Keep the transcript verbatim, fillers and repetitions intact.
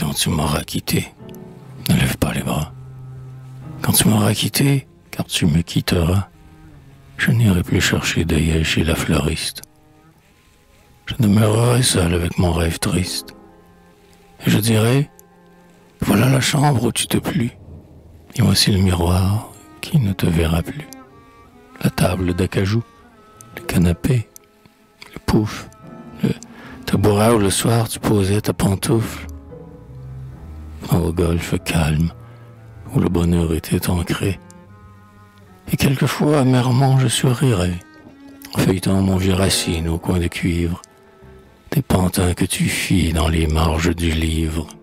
quand tu m'auras quitté, ne lève pas les bras. Quand tu m'auras quitté, car tu me quitteras, je n'irai plus chercher d'œillets chez la fleuriste. Je demeurerai seul avec mon rêve triste. Et je dirai, voilà la chambre où tu te plus, et voici le miroir qui ne te verra plus. La table d'acajou, le canapé, le pouf, le tabouret où le soir tu posais ta pantoufle. Au golfe calme, où le bonheur était ancré. Et quelquefois, amèrement, je sourirais, en feuilletant mon vieux racine au coin de cuivre, des pantins que tu fis dans les marges du livre.